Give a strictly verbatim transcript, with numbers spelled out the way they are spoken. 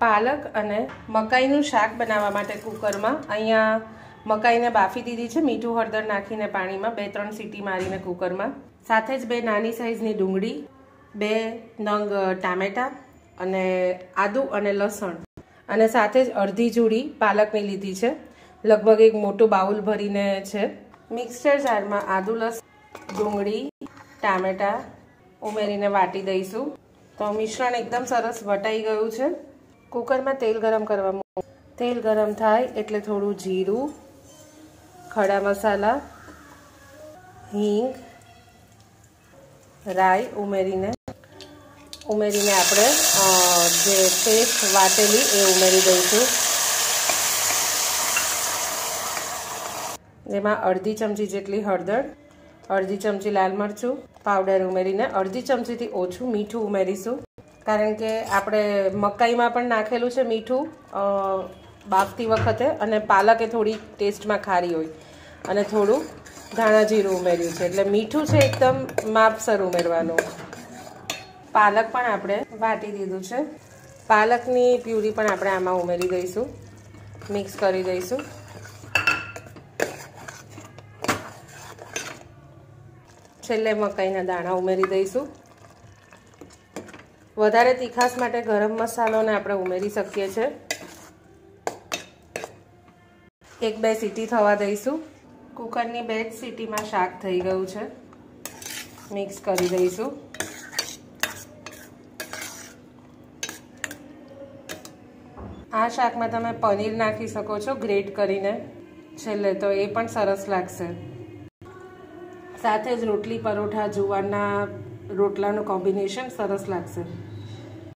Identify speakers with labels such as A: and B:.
A: પાલક અને મકાઈનું શાક બનાવવા માટે કુકરમાં અહીંયા મકાઈને બાફી દીધી છે મીઠું હળદર નાખીને પાણીમાં બે ત્રણ સીટી મારીને કુકરમાં. સાથે જ બે નાની સાઈઝની ડુંગળી, બે નંગ ટામેટા અને આદુ અને લસણ અને સાથે જ અડધી જોડી પાલકની લીધી છે. લગભગ એક મોટું બાઉલ ભરીને છે. મિક્સર જારમાં આદુ લસણ ડુંગળી ટામેટા ઉમેરીને વાટી દઈશું. તો મિશ્રણ એકદમ સરસ વટાઈ ગયું છે. કુકરમાં તેલ ગરમ કરવા મૂકવું. તેલ ગરમ થાય એટલે થોડું જીરું, ખડા મસાલા, હિંગ, રાઈ ઉમેરીને ઉમેરીને આપણે જે પેસ્ટ વાટેલી એ ઉમેરી દઈશું. જેમાં અડધી ચમચી જેટલી હળદર, અડધી ચમચી લાલ મરચું પાવડર ઉમેરીને અડધી ચમચીથી ઓછું મીઠું ઉમેરીશું. કારણ કે આપણે મકાઈમાં પણ નાખેલું છે મીઠું બાફતી વખતે, અને પાલકે થોડી ટેસ્ટમાં ખારી હોય, અને થોડું ધાણા જીરું ઉમેર્યું છે એટલે મીઠું છે એકદમ માપસર ઉમેરવાનું. પાલક પણ આપણે વાટી દીધું છે. પાલકની પ્યુરી પણ આપણે આમાં ઉમેરી દઈશું, મિક્સ કરી દઈશું. છેલ્લે મકાઈના દાણા ઉમેરી દઈશું. વધારે તીખાસ માટે ગરમ મસાલોને આપણે ઉમેરી શકીએ છીએ. એક બે સીટી થવા દઈશું. કુકરની બે જ સીટીમાં શાક થઈ ગયું છે. મિક્સ કરી દઈશું. આ શાકમાં તમે પનીર નાખી શકો છો ગ્રેટ કરીને છેલ્લે, તો એ પણ સરસ લાગશે. સાથે જ રોટલી પરોઠા જુવારના રોટલાનું કોમ્બિનેશન સરસ લાગશે.